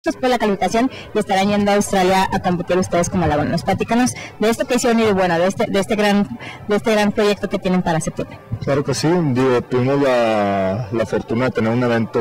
Después de la calificación y estarán yendo a Australia a competir ustedes como laguneros. Platícanos de esta ocasión y de este gran proyecto que tienen para septiembre. Claro que sí, tuvimos la fortuna de tener un evento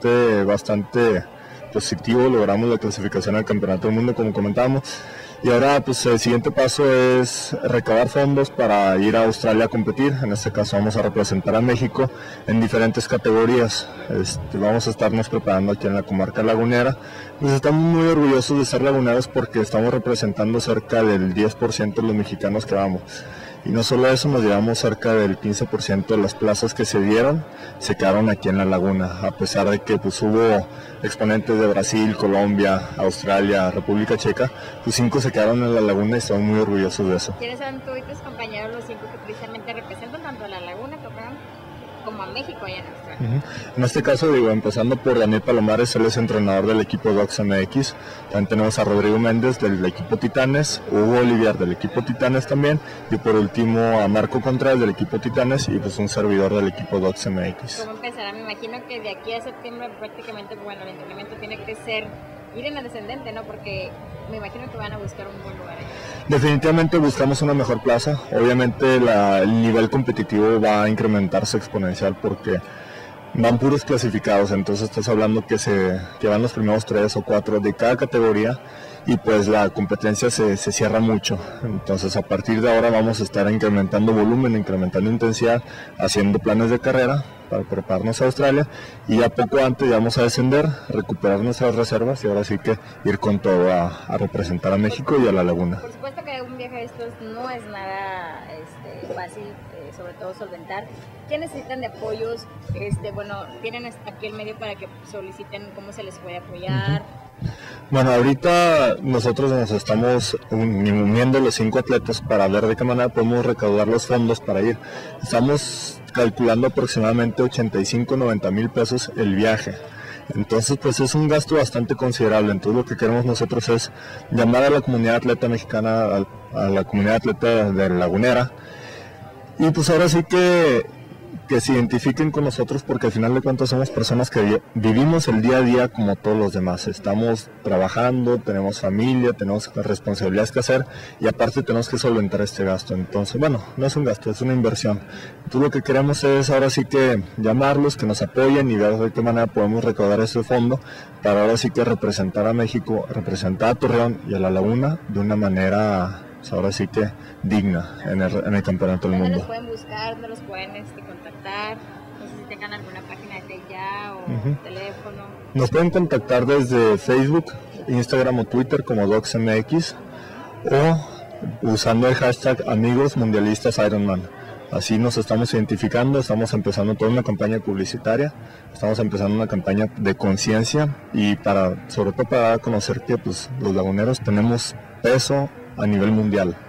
bastante positivo, logramos la clasificación al Campeonato del Mundo como comentábamos. Y ahora pues el siguiente paso es recabar fondos para ir a Australia a competir. En este caso vamos a representar a México en diferentes categorías. Vamos a estarnos preparando aquí en la comarca lagunera. Pues estamos muy orgullosos de ser laguneros porque estamos representando cerca del 10% de los mexicanos que vamos. Y no solo eso, nos llevamos cerca del 15% de las plazas que se dieron, se quedaron aquí en la laguna, a pesar de que pues hubo exponentes de Brasil, Colombia, Australia, República Checa, pues 5 se quedaron en la laguna y estamos muy orgullosos de eso. ¿Quiénes son tú y tus compañeros los 5 que precisamente representan tanto a la laguna como a México allá en Australia? En este caso, empezando por Daniel Palomares, él es entrenador del equipo Docs MX. También tenemos a Rodrigo Méndez del equipo Titanes, Hugo Olivier del equipo Titanes también, y por último a Marco Contreras del equipo Titanes y pues un servidor del equipo Docs MX. ¿Cómo empezará? Me imagino que de aquí a septiembre prácticamente, el entrenamiento tiene que ser ir en ascendente, ¿no? Porque me imagino que van a buscar un buen lugar ahí. Definitivamente buscamos una mejor plaza. Obviamente el nivel competitivo va a incrementarse exponencial porque van puros clasificados, entonces estás hablando que van los primeros 3 o 4 de cada categoría y pues la competencia se cierra mucho. Entonces a partir de ahora vamos a estar incrementando volumen, incrementando intensidad, haciendo planes de carrera para prepararnos a Australia y a poco antes ya vamos a descender, recuperar nuestras reservas y ahora sí que ir con todo a representar a México y a la laguna. Por supuesto que un viaje de estos no es nada fácil, sobre todo solventar. ¿Qué necesitan de apoyos? Tienen aquí el medio para que soliciten cómo se les puede apoyar. Bueno, ahorita nosotros nos estamos uniendo los 5 atletas para ver de qué manera podemos recaudar los fondos para ir. Estamos calculando aproximadamente 85-90 mil pesos el viaje. Entonces pues es un gasto bastante considerable. Entonces lo que queremos nosotros es llamar a la comunidad atleta mexicana, a la comunidad atleta de Lagunera, y pues ahora sí que se identifiquen con nosotros porque al final de cuentas somos personas que vivimos el día a día como todos los demás. Estamos trabajando, tenemos familia, tenemos responsabilidades que hacer y aparte tenemos que solventar este gasto. Entonces, no es un gasto, es una inversión. Entonces lo que queremos es ahora sí que llamarlos, que nos apoyen y ver de qué manera podemos recaudar ese fondo para ahora sí que representar a México, representar a Torreón y a la Laguna de una manera ahora sí que digna en el Campeonato del Mundo. ¿Dónde los pueden buscar? ¿Dónde los pueden contactar? No sé si tengan alguna página de ya o teléfono. Nos pueden contactar desde Facebook, Instagram o Twitter como DocsMX o usando el hashtag Amigos Mundialistas Ironman. Así nos estamos identificando, estamos empezando toda una campaña publicitaria, estamos empezando una campaña de conciencia y sobre todo para conocer que pues, los laguneros tenemos peso a nivel mundial.